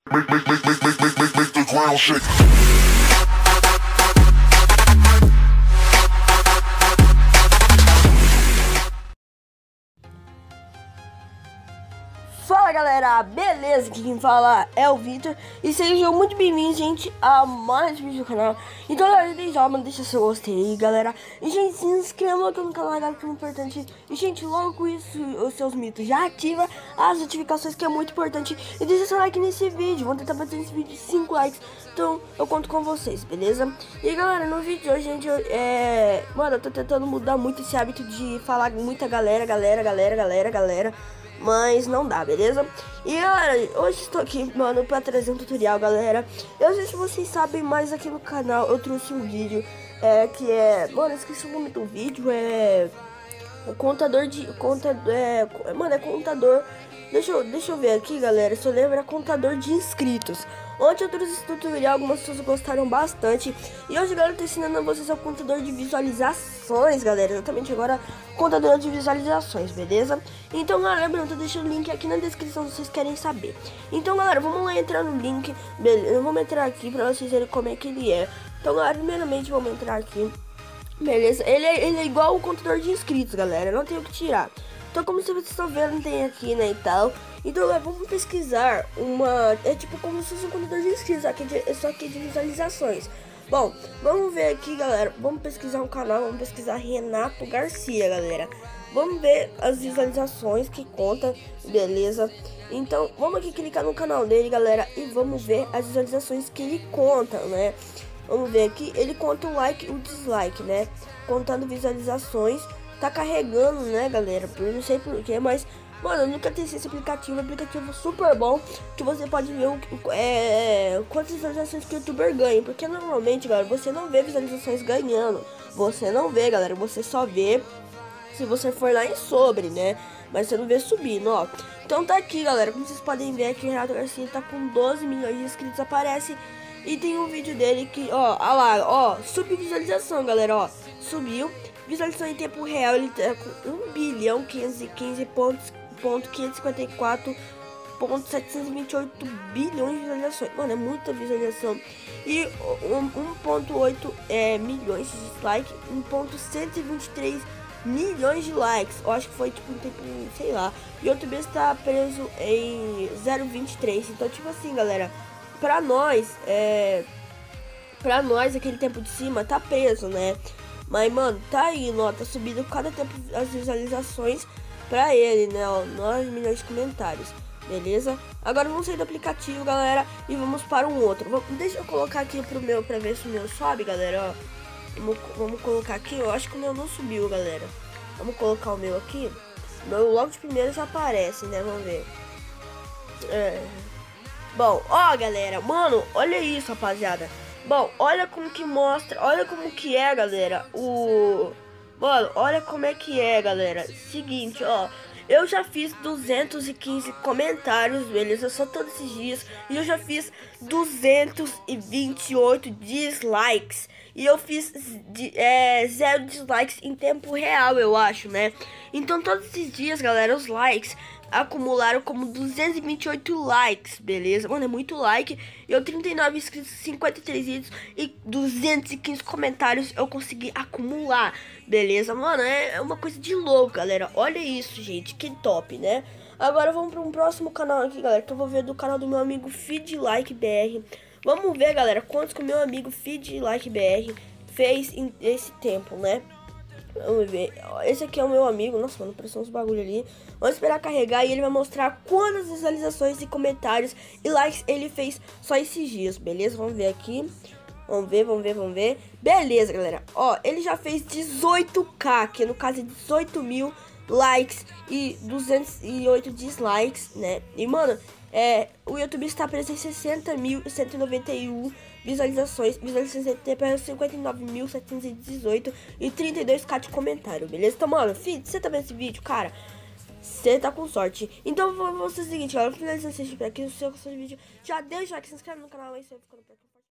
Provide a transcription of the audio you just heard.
Make the ground shake. Fala galera, beleza? Aqui quem fala é o Victor e sejam muito bem-vindos, gente, a mais um vídeo do canal. Então galera, desde já, mano, deixa seu gostei aí, galera. E gente, se inscreva aqui no canal, galera, que é muito importante. E gente, logo com isso, os seus mitos, já ativa as notificações, que é muito importante. E deixa seu like nesse vídeo, vamos tentar bater nesse vídeo 5 likes. Então eu conto com vocês, beleza? E galera, no vídeo de hoje, gente, mano, eu tô tentando mudar muito esse hábito de falar muita galera, mas não dá, beleza? E galera, hoje estou aqui, mano, pra trazer um tutorial, galera. Eu não sei se vocês sabem, mas aqui no canal eu trouxe um vídeo mano, eu esqueci o nome do vídeo, o contador de... mano, é contador... Deixa eu ver aqui, galera, se eu lembro, é contador de inscritos. Ontem eu trouxe esse tutorial, algumas pessoas gostaram bastante. E hoje, galera, eu tô ensinando a vocês o contador de visualizações, galera. Exatamente agora, contador de visualizações, beleza? Então, galera, eu tô deixando o link aqui na descrição se vocês querem saber. Então, galera, vamos lá entrar no link, beleza? Vamos entrar aqui pra vocês verem como é que ele é. Então, galera, primeiramente, vamos entrar aqui. Beleza? Ele é igual o contador de inscritos, galera. Não tem o que tirar. Então, como vocês estão vendo, tem aqui, né, e tal. Então, galera, vamos pesquisar uma... É tipo como se fosse um contador de inscritos, só que de visualizações. Bom, vamos ver aqui, galera. Vamos pesquisar um canal, vamos pesquisar Renato Garcia, galera. Vamos ver as visualizações que conta, beleza? Então, vamos aqui clicar no canal dele, galera, e vamos ver as visualizações que ele conta, né? Vamos ver aqui, ele conta o like e o dislike, né? Contando visualizações. Tá carregando, né, galera? Eu não sei porquê, mas, mano, eu nunca testei esse aplicativo. Um aplicativo super bom, que você pode ver quantas visualizações que o youtuber ganha. Porque normalmente, galera, você não vê visualizações ganhando. Você não vê, galera, você só vê se você for lá em sobre, né? Mas você não vê subindo, ó. Então tá aqui, galera, como vocês podem ver aqui, o Renato Garcia tá com 12 milhões de inscritos, aparece. E tem um vídeo dele que, ó lá, ó, subiu visualização, galera, ó, subiu. Visualização em tempo real, ele tá com 1.515.554.728 bilhões de visualizações. Mano, é muita visualização. E 1.8 milhões de dislikes, 1.123 milhões de likes. Eu acho que foi tipo um tempo, sei lá. E o YouTube está preso em 0.23. Então, tipo assim, galera, pra nós, aquele tempo de cima tá preso, né? Mas, mano, tá indo, ó, tá subindo cada tempo as visualizações pra ele, né, ó, 9 milhões de comentários, beleza? Agora vamos sair do aplicativo, galera, e vamos para um outro. Deixa eu colocar aqui pro meu, pra ver se o meu sobe, galera, ó. Vamos colocar aqui, eu acho que o meu não subiu, galera. Vamos colocar o meu aqui. O meu logo de primeiro já aparece, né, vamos ver. Bom, ó, galera, mano, olha isso, rapaziada. Bom, olha como que mostra, olha como que é, galera, mano, olha como é que é, galera. Seguinte, ó, eu já fiz 215 comentários, beleza, só todos esses dias. E eu já fiz 228 dislikes. E eu fiz 0 dislikes em tempo real, eu acho, né? Então todos esses dias, galera, os likes acumularam como 228 likes, beleza? Mano, é muito like. Eu 39 inscritos, 53 vídeos e 215 comentários eu consegui acumular, beleza? Mano, é uma coisa de louco, galera. Olha isso, gente, que top, né? Agora vamos para um próximo canal aqui, galera, que eu vou ver do canal do meu amigo Feedlike BR. Vamos ver, galera, quantos que o meu amigo Feedlike BR fez em esse tempo, né? Vamos ver, esse aqui é o meu amigo. Nossa, mano, apareceu uns bagulho ali. Vamos esperar carregar e ele vai mostrar quantas visualizações e comentários e likes ele fez só esses dias, beleza? Vamos ver aqui. Vamos ver. Beleza, galera. Ó, ele já fez 18k, que no caso é 18 mil likes e 208 dislikes, né? E, mano, o YouTube está preso em 60.191 visualizações em tempo é 59.718 e 32k de comentário, beleza? Então, mano, filho, você tá vendo esse vídeo, cara? Você tá com sorte. Então, vamos fazer o seguinte, galera, finalizando esse vídeo por aqui. Se você gostou desse vídeo, já deixa o like, se inscreve no canal, aí você vai ficando por aqui.